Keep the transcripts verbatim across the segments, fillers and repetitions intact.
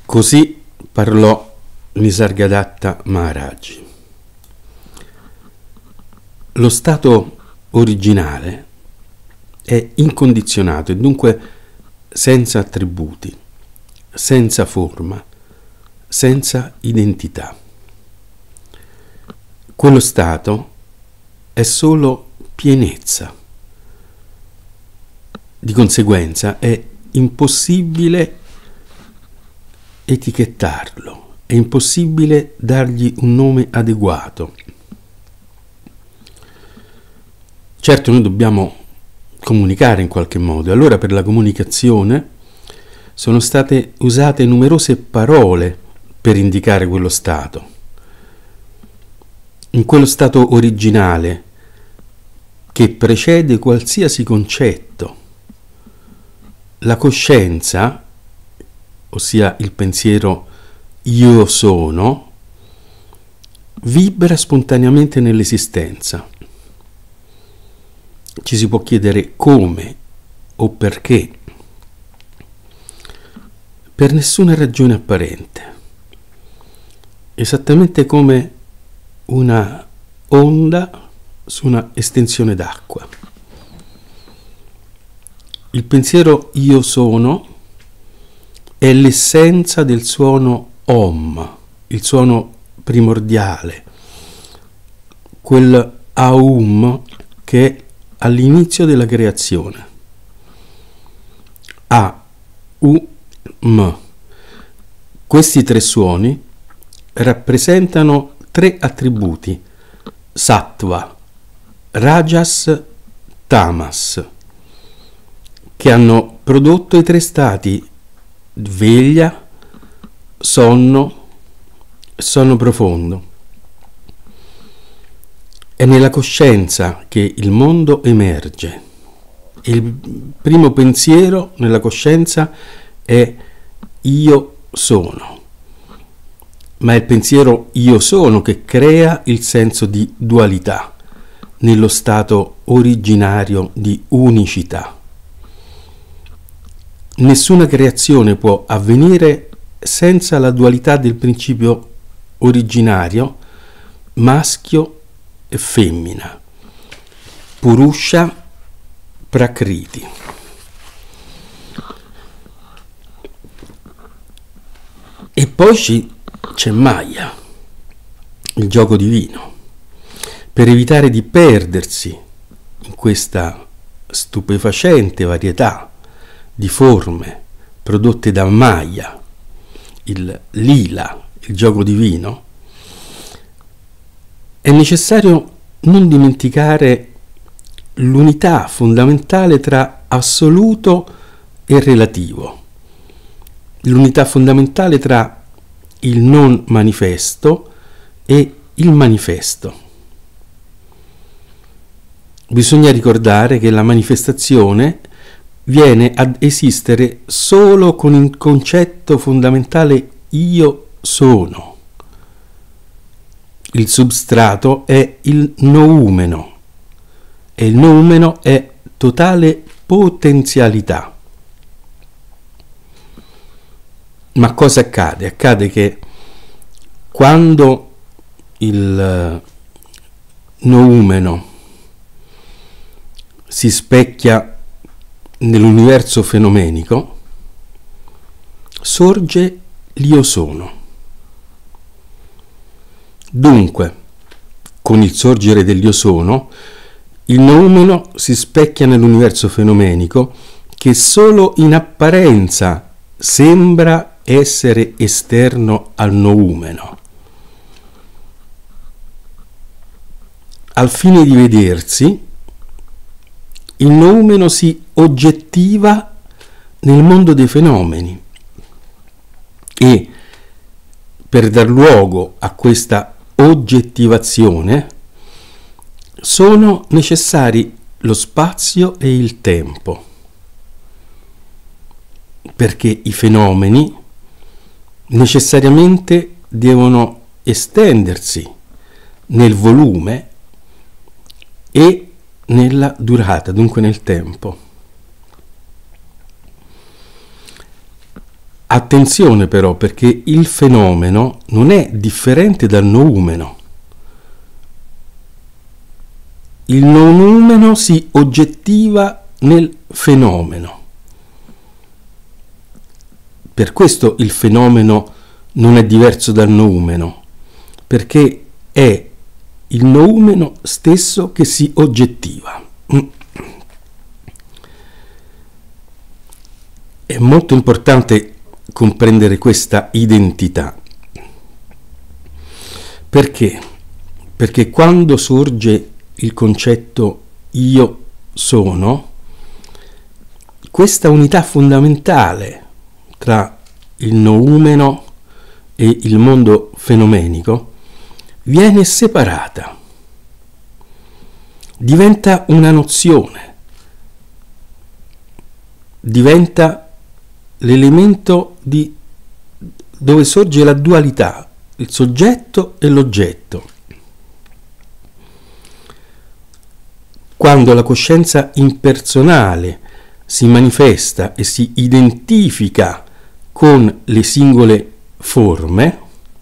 Così parlò Nisargadatta Maharaj. Lo stato originale è incondizionato e dunque senza attributi, senza forma, senza identità. Quello stato è solo pienezza. Di conseguenza è impossibile etichettarlo, è impossibile dargli un nome adeguato. Certo, noi dobbiamo comunicare in qualche modo, allora per la comunicazione sono state usate numerose parole per indicare quello stato. In quello stato originale che precede qualsiasi concetto, la coscienza, ossia il pensiero io sono, vibra spontaneamente nell'esistenza. Ci si può chiedere come o perché, per nessuna ragione apparente, esattamente come una onda su una estensione d'acqua. Il pensiero io sono è l'essenza del suono Om, il suono primordiale, quel Aum che è all'inizio della creazione. A, U, M. Questi tre suoni rappresentano tre attributi: Sattva, Rajas, Tamas, che hanno prodotto i tre stati veglia, sonno, sonno profondo. È nella coscienza che il mondo emerge. Il primo pensiero nella coscienza è io sono, ma è il pensiero io sono che crea il senso di dualità nello stato originario di unicità. Nessuna creazione può avvenire senza la dualità del principio originario maschio e femmina, Purusha, Prakriti. E poi ci, c'è Maya, il gioco divino. Per evitare di perdersi in questa stupefacente varietà di forme prodotte da Maya, il lila, il gioco divino, è necessario non dimenticare l'unità fondamentale tra assoluto e relativo, l'unità fondamentale tra il non manifesto e il manifesto. Bisogna ricordare che la manifestazione viene ad esistere solo con il concetto fondamentale io sono. Il substrato è il noumeno e il noumeno è totale potenzialità. Ma cosa accade? Accade che quando il noumeno si specchia nell'universo fenomenico, sorge l'io sono. Dunque, con il sorgere dell'io sono, il noumeno si specchia nell'universo fenomenico che solo in apparenza sembra essere esterno al noumeno. Al fine di vedersi, il noumeno si oggettiva nel mondo dei fenomeni e per dar luogo a questa oggettivazione sono necessari lo spazio e il tempo, perché i fenomeni necessariamente devono estendersi nel volume e nella durata, dunque nel tempo. Attenzione però, perché il fenomeno non è differente dal noumeno. Il noumeno si oggettiva nel fenomeno. Per questo il fenomeno non è diverso dal noumeno, perché è il noumeno stesso che si oggettiva. È molto importante comprendere questa identità. Perché? Perché quando sorge il concetto io sono, questa unità fondamentale tra il noumeno e il mondo fenomenico viene separata, diventa una nozione, diventa l'elemento di dove sorge la dualità, il soggetto e l'oggetto. Quando la coscienza impersonale si manifesta e si identifica con le singole forme,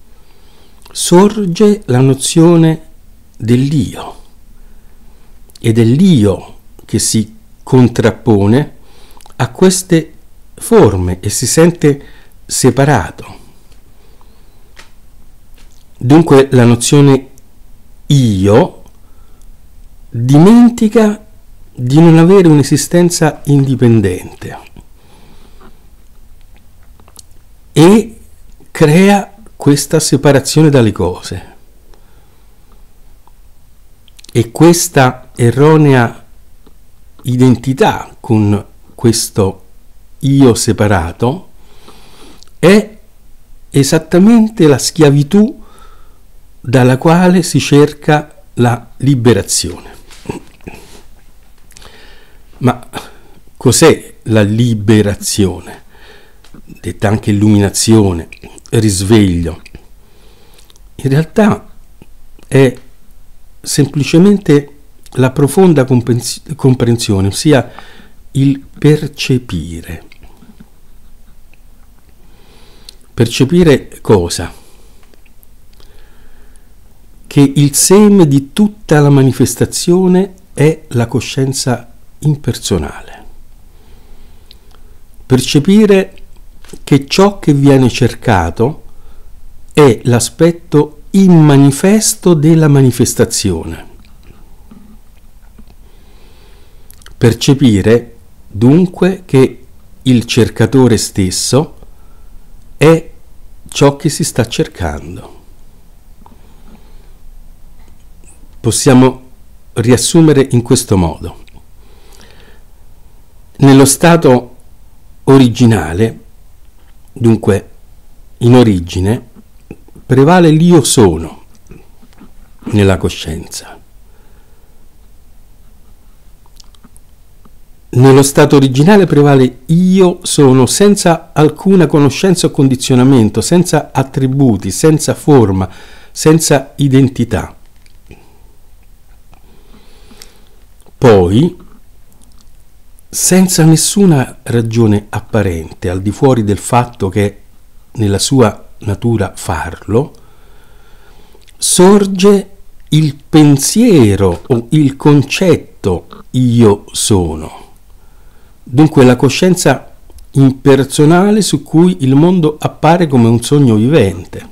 sorge la nozione dell'io, ed è l'io che si contrappone a queste forme e si sente separato. Dunque la nozione io dimentica di non avere un'esistenza indipendente e crea questa separazione dalle cose. E questa erronea identità con questo io separato è esattamente la schiavitù dalla quale si cerca la liberazione. Ma cos'è la liberazione? Detta anche illuminazione, risveglio. In realtà è semplicemente la profonda comprensione, ossia il percepire. Percepire cosa? Che il seme di tutta la manifestazione è la coscienza impersonale. Percepire che ciò che viene cercato è l'aspetto immanifesto della manifestazione. Percepire dunque che il cercatore stesso è ciò che si sta cercando. Possiamo riassumere in questo modo. Nello stato originale, dunque in origine, prevale l'io sono nella coscienza. Nello stato originale prevale io sono senza alcuna conoscenza o condizionamento, senza attributi, senza forma, senza identità. Poi, senza nessuna ragione apparente, al di fuori del fatto che è nella sua natura farlo, sorge il pensiero o il concetto io sono. Dunque la coscienza impersonale su cui il mondo appare come un sogno vivente.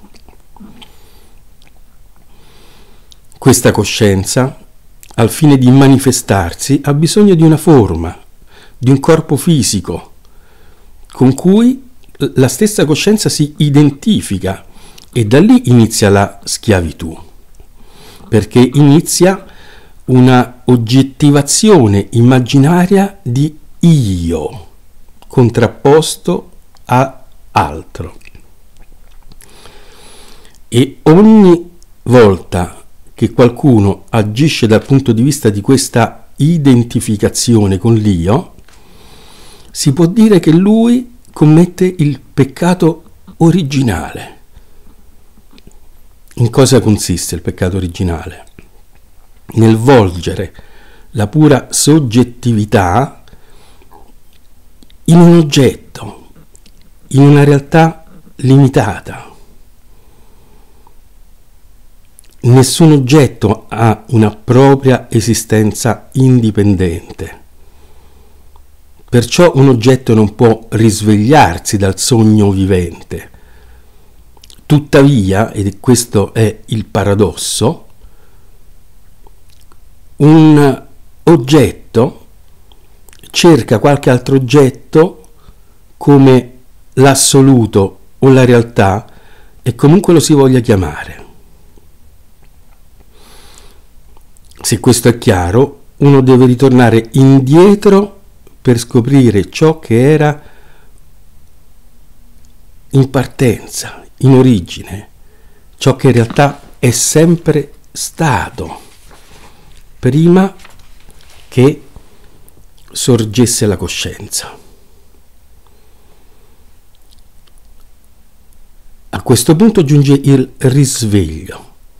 Questa coscienza, al fine di manifestarsi, ha bisogno di una forma, di un corpo fisico, con cui la stessa coscienza si identifica, e da lì inizia la schiavitù, perché inizia una oggettivazione immaginaria di io, contrapposto a altro. E ogni volta che qualcuno agisce dal punto di vista di questa identificazione con l'io, si può dire che lui commette il peccato originale. In cosa consiste il peccato originale? Nel volgere la pura soggettività in un oggetto in una realtà limitata. Nessun oggetto ha una propria esistenza indipendente. Perciò un oggetto non può risvegliarsi dal sogno vivente. Tuttavia, ed questo è il paradosso, un oggetto cerca qualche altro oggetto come l'assoluto o la realtà, e comunque lo si voglia chiamare. Se questo è chiaro, uno deve ritornare indietro per scoprire ciò che era in partenza, in origine, ciò che in realtà è sempre stato, prima che sorgesse la coscienza. A questo punto giunge il risveglio.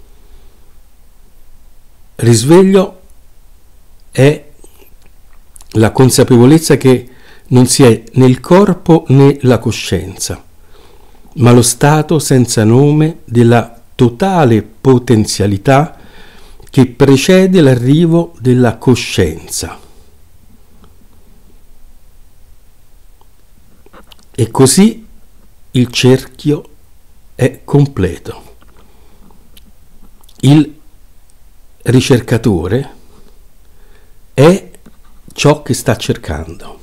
Risveglio è la consapevolezza che non si è né il corpo né la coscienza, ma lo stato senza nome della totale potenzialità che precede l'arrivo della coscienza. E così il cerchio è completo. Il ricercatore è ciò che sta cercando.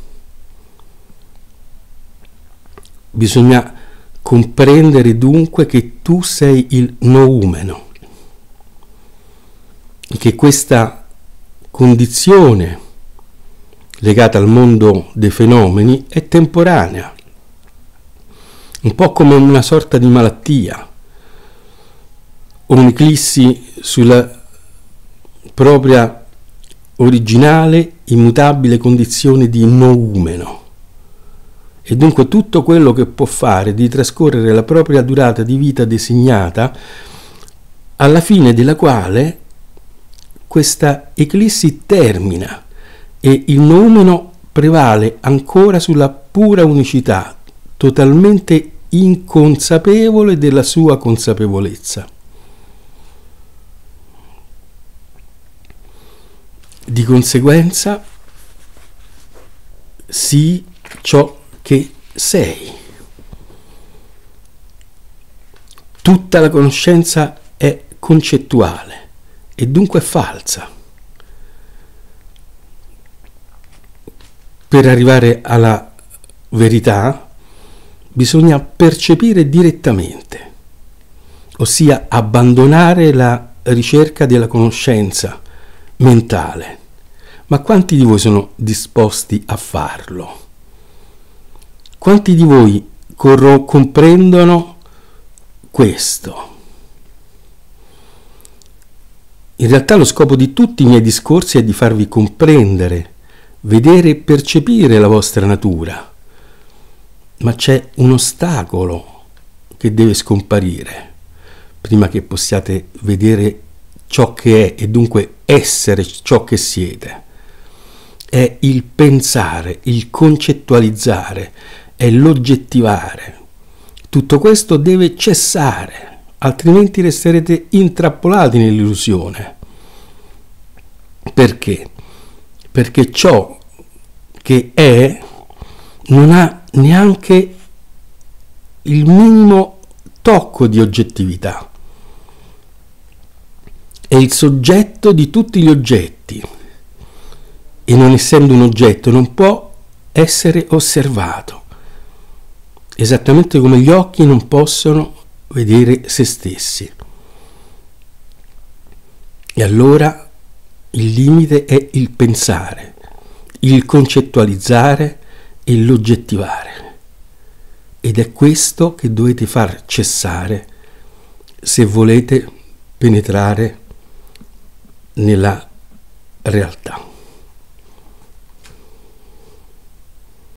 Bisogna comprendere dunque che tu sei il noumeno e che questa condizione legata al mondo dei fenomeni è temporanea, un po' come una sorta di malattia o un'eclissi sulla propria originale, immutabile condizione di noumeno. E dunque tutto quello che può fare di trascorrere la propria durata di vita designata, alla fine della quale questa eclissi termina e il noumeno prevale ancora sulla pura unicità, totalmente inconsapevole della sua consapevolezza. Di conseguenza, sii ciò che sei. Tutta la conoscenza è concettuale e dunque falsa. Per arrivare alla verità bisogna percepire direttamente, ossia abbandonare la ricerca della conoscenza mentale. Ma quanti di voi sono disposti a farlo? Quanti di voi corro- comprendono questo? In realtà lo scopo di tutti i miei discorsi è di farvi comprendere, vedere e percepire la vostra natura. Ma c'è un ostacolo che deve scomparire prima che possiate vedere ciò che è e dunque essere ciò che siete. È il pensare, il concettualizzare, è l'oggettivare. Tutto questo deve cessare, altrimenti resterete intrappolati nell'illusione. Perché? Perché ciò che è non ha neanche il minimo tocco di oggettività. È il soggetto di tutti gli oggetti e, non essendo un oggetto, non può essere osservato, esattamente come gli occhi non possono vedere se stessi. E allora il limite è il pensare, il concettualizzare e l'oggettivare, ed è questo che dovete far cessare se volete penetrare nella realtà.